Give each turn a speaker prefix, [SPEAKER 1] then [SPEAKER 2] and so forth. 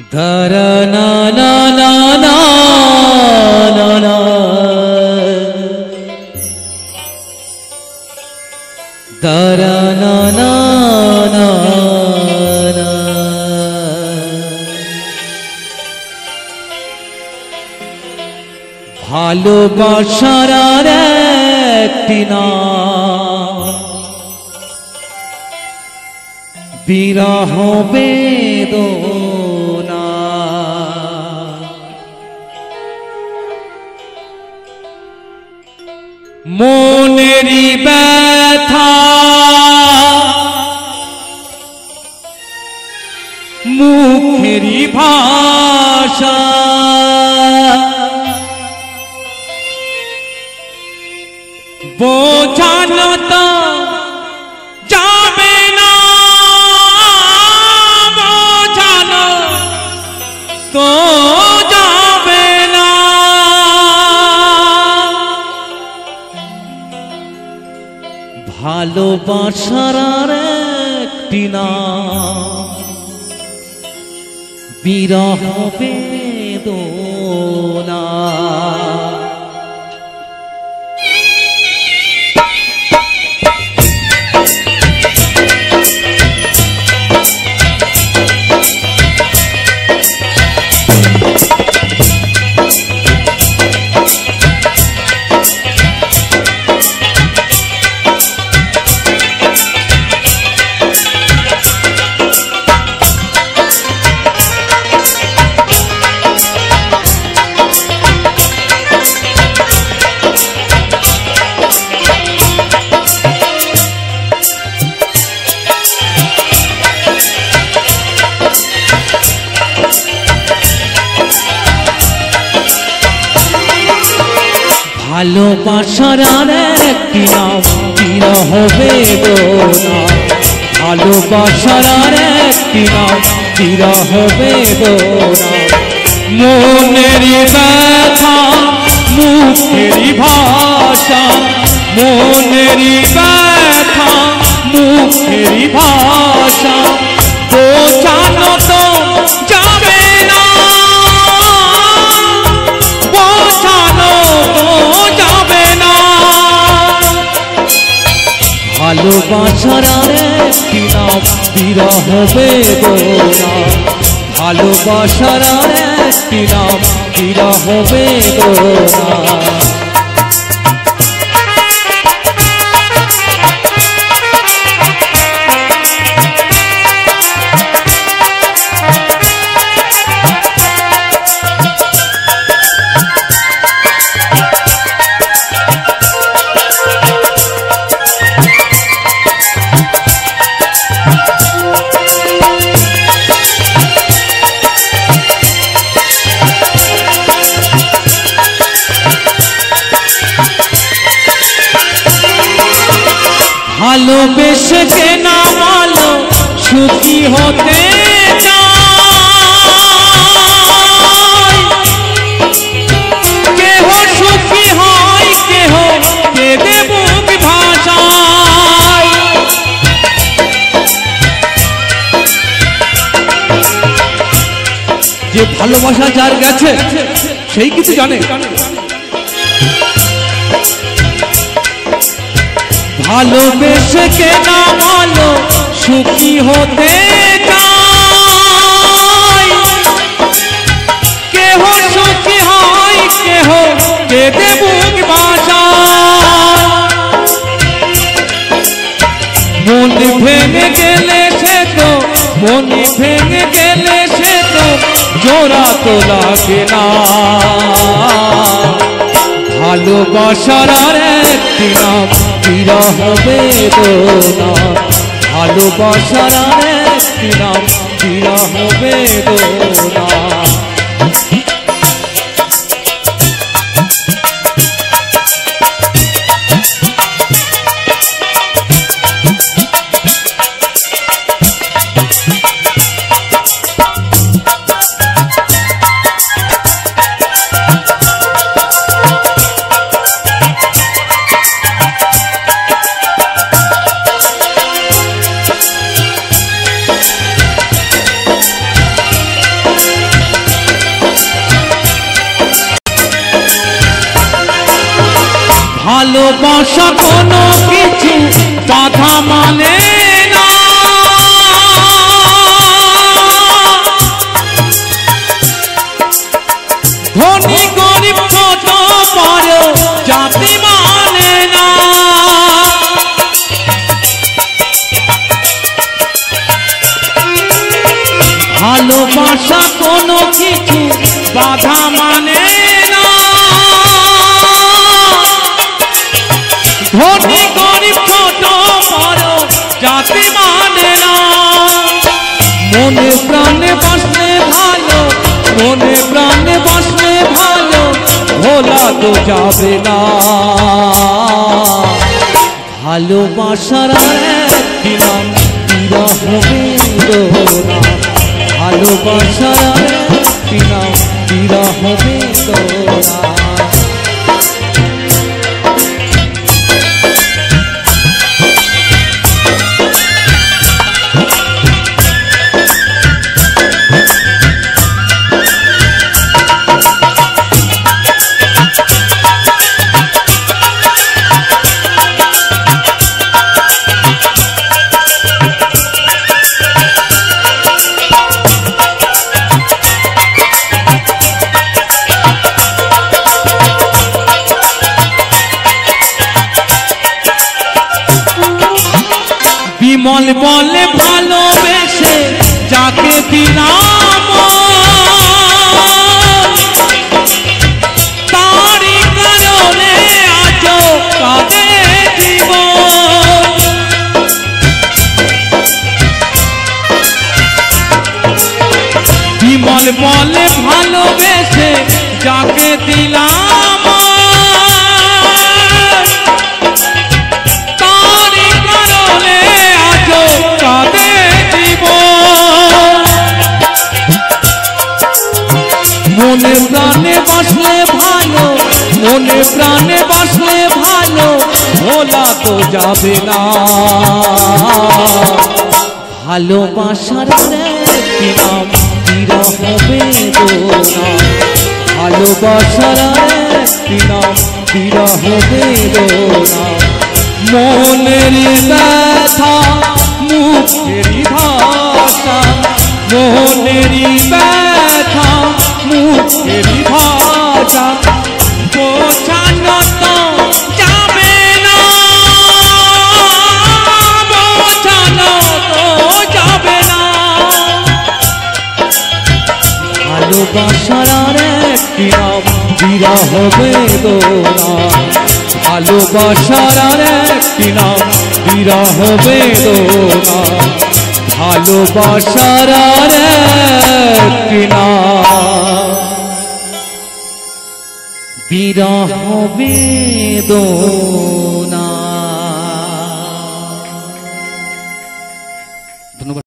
[SPEAKER 1] Dara na na na na na na Dara na na na na ভালোবাসার একটি নাম বিরহ বেদনা মনেরই ব্যথা মুখেরই ভাষা বোঝানো তো যাবে না বোঝানো তো যাবে না ভালোবাসার একটি নাম বিরহ বেদনা ভালোবাসার একটি নাম বিরহ বেদনা ভালোবাসার একটি নাম বিরহ বেদনা মনেরই ব্যথা মুখেরই ভাষা মনেরই ব্যথা মুখেরই ভাষা বোঝানো তো যাবে না বোঝানো যাবে না ভালোবাসার একটি নাম বিরহ বেদনা ভালোবাসার একটি নাম বিরহ বেদনা ভালোবেসে কে না ভালো সুখী হতে চায় কেহ সুখী হয় কেহ কেঁদে বুক ভাষায় যে ভালোবাসা যার গেছে সেই কিছু জানে ভালোবেসে কে না ভালো সুখী হতে চায় কেহ সুখী হয় কেহ কেঁদে বুক ভাষায় মন ভেঙে গেলে সে তো মন ভেঙে গেলে সে তো জোড়া তো লাগে না ভালোবাসার একটি নাম বিরহ বেদনা ভালোবাসার একটি নাম বিরহ বেদনা ভালোবাসা কোনো কিছু বাধা মানে না, ধনী গরিব ছোট বড় জাতি মানে না, ভালোবাসা কোনো কিছু বাধা মানে না, ধনী গরিব ছোট বড় জাতি মানে না, মনে প্রাণে বাসলে ভালো, মনে প্রাণে বাসলে ভালো, ভোলা তো যাবে না। ভালোবাসার একটি নাম বিরহ বেদনা, ভালোবাসার একটি নাম বিরহ বেদনা। বিমল বলে ভালোবেসে যাকে দিলাম, তারই কারণে আজও কাঁদে জীবন। বিমল বলে ভালোবেসে যাকে দিলাম, মনে প্রাণে বাসলে ভালো, মনে প্রাণে বাসলে ভালো, ভোলা তো যাবে না। ভালোবাসার একটি নাম বিরহ বেদনা, ভালোবাসার একটি নাম বিরহ বেদনা। মনের ব্যথা মুখেরই ভাষা, মনেরই ব্যথা মুখেরই ভাষা, বোঝানো তো যাবে না, বোঝানো তো যাবে না। ভালোবাসার একটি নাম বিরহ বেদনা, ভালোবাসার একটি নাম বিরহ বেদনা, ভালোবাসার একটি নাম বিরহ বেদনা।